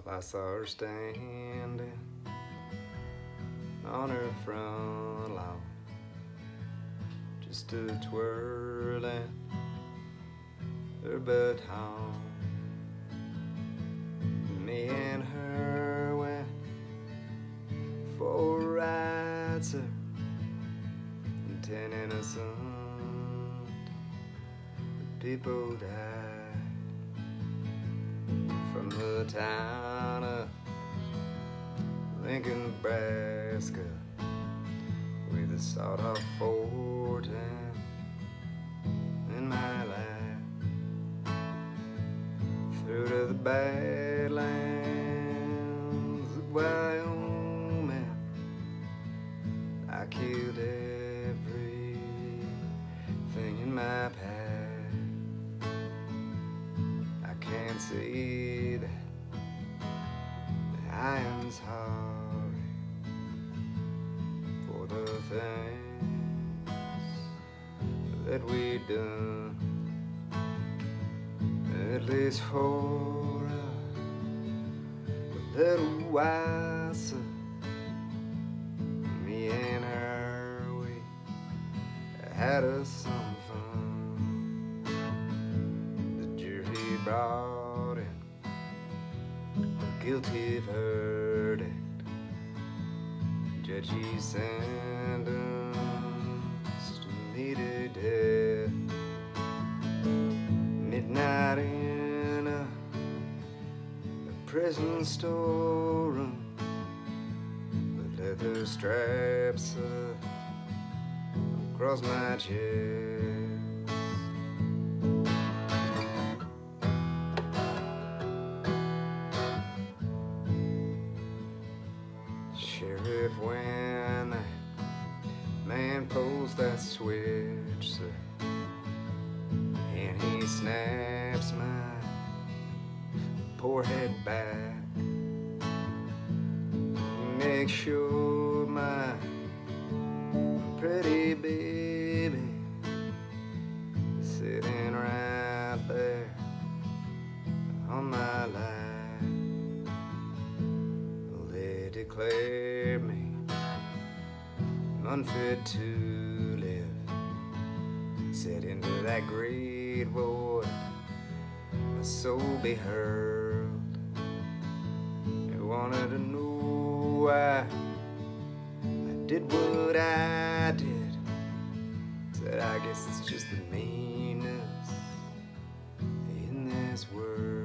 I saw her standing on her front lawn, just a twirling her baton. Me and her went for a ride, sir, 10 innocent people died from the town of Lincoln, Nebraska, with a sawed-off fortune in my lap, through to the Badlands of Wyoming. I killed everything in my path. I can't say that I am sorry for the things that we done, at least for a little while, so me and her, we had us some fun. The jury brought in a guilty verdict. Judge, he sentenced me to death. Midnight in a prison storeroom, with leather straps across my chest. Sheriff, when that man pulls that switch, sir, and he snaps my poor head back, make sure my pretty baby sitting right there on my lap. They declared me unfit to live, said into that great void my soul be hurled. They wanted to know why I did what I did. Said I guess it's just the meanness in this world.